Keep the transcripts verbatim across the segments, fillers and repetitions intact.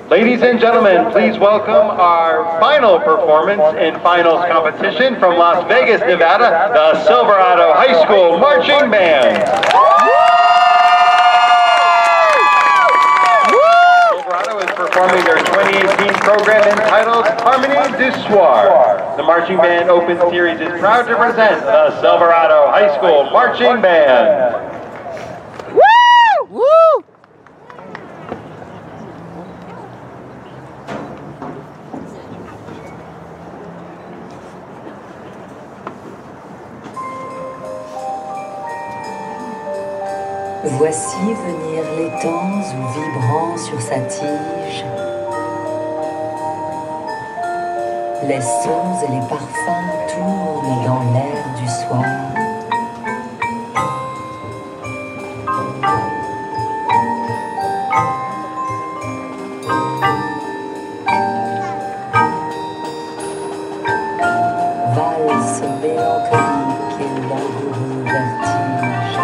Ladies and gentlemen, please welcome our final performance in finals competition from Las Vegas, Nevada, the Silverado High School Marching Band. Silverado is performing their twenty eighteen program entitled Harmonie du Soir. The Marching Band Open Series is proud to present the Silverado High School Marching Band. Woo! Woo! Voici venir l'étang ou vibrant sur sa tige. Les sons et les parfums tournent dans l'air du soir. Valse mélancolique et langoureux vertige.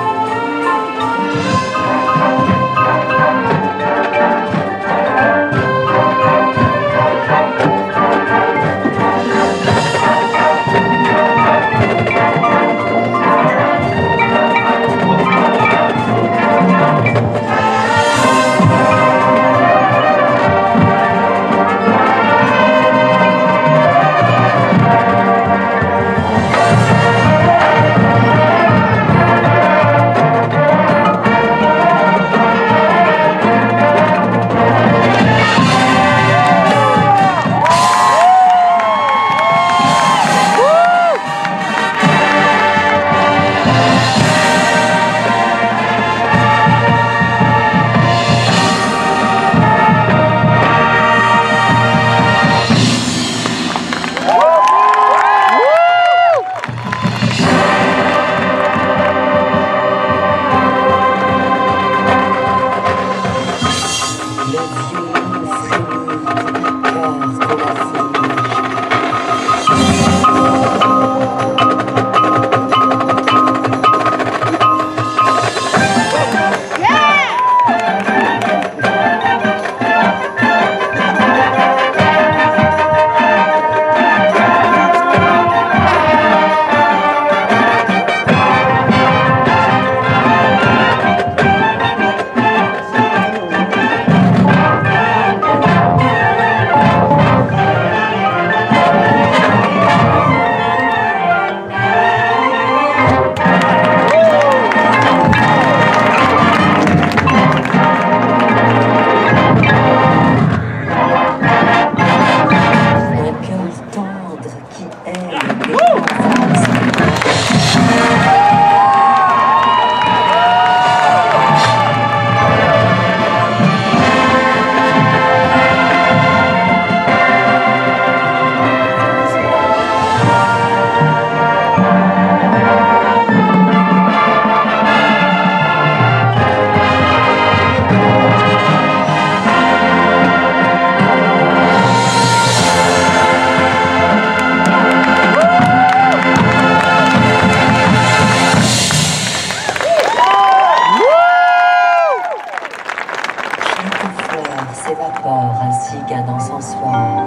S'évapore ainsi qu'un encensoir.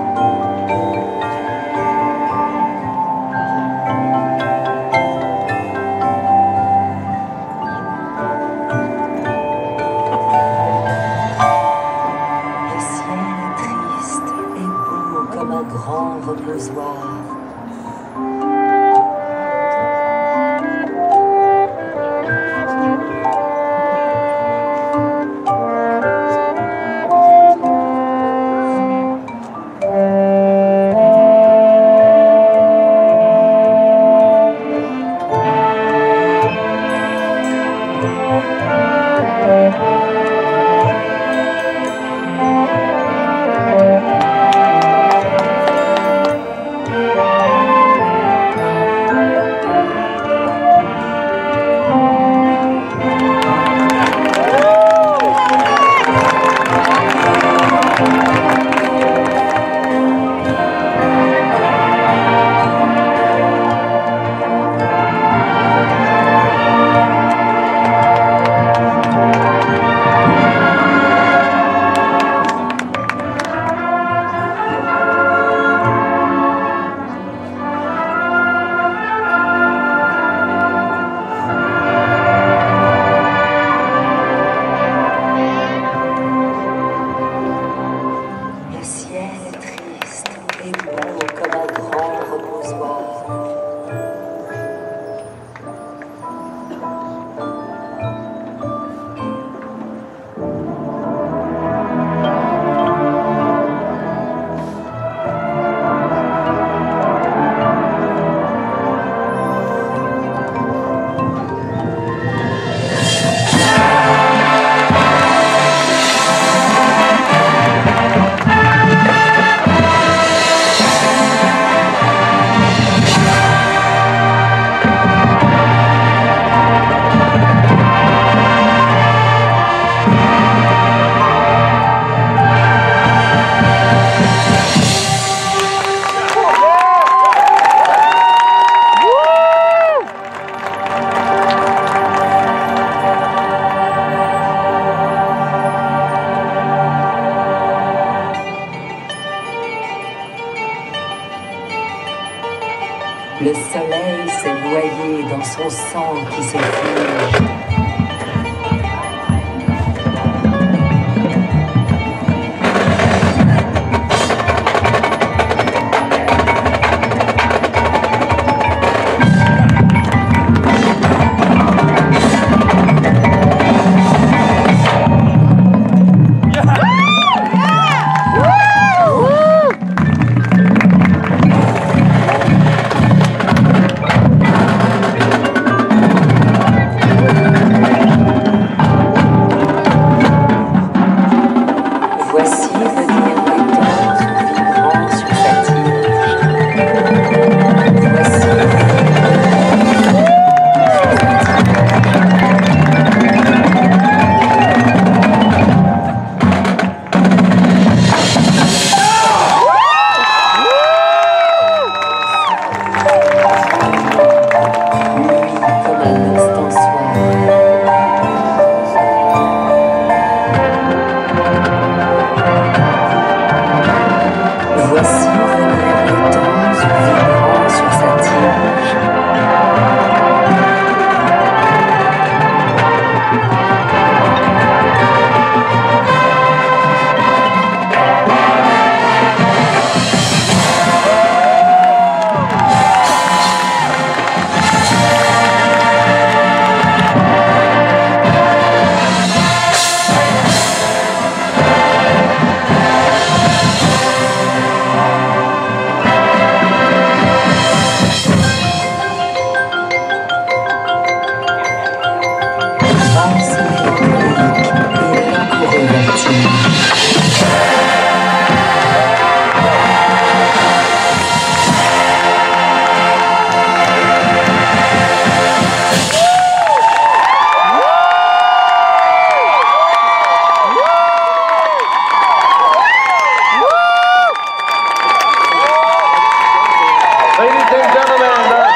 Le ciel est triste et beau comme un grand reposoir. Thank you. Le soleil s'est noyé dans son sang qui se fige. Voici venir les temps vibrant sur sa tige. Voici nuit comme un instant soir. Voici venir les temps vibrant sur sa tige. Valse mélancolique et langoureux vertige. Ladies and gentlemen,